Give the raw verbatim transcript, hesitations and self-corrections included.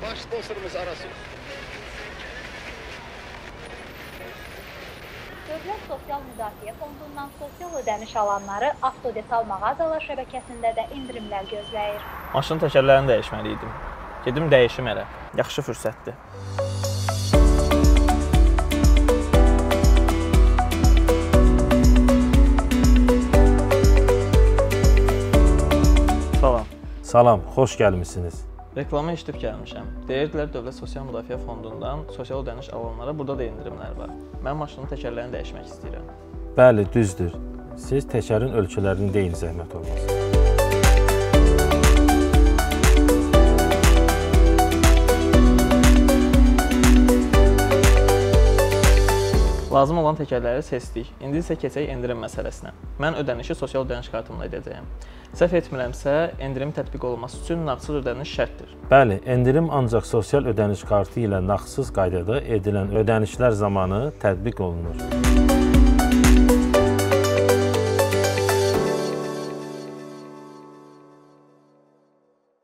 baş sponsorumuz Arasuz. Dövlət Sosial Müdafiə Fondundan sosial ödəniş alanları Avtodetal mağazalar şəbəkəsində də endirimlər gözləyir. Maşın təkərlərini dəyişməli idim. Gedim dəyişim elə. Yaxşı fürsətdir. Salam. Salam, xoş gəlmisiniz. Reklamı eşidib gəlmişəm. Deyirdilər Dövlət Sosial Müdafiə Fondundan sosial ödəniş alanlara burada da endirimlər var. Mən maşının təkərlərini dəyişmək istəyirəm. Bəli, düzdür. Siz təkərin ölçülərini deyin, zəhmət olmasın. Lazım olan təkərləri seçdik. İndi isə keçək endirim məsələsinə. Mən ödənişi sosial ödəniş kartımla edəcəyəm. Səhv etmirəmsə, endirim tətbiq olunması üçün nağdsız ödəniş şərtdir. Bəli, endirim ancaq sosial ödəniş kartı ilə nağdsız qaydada edilən ödənişlər zamanı tətbiq olunur.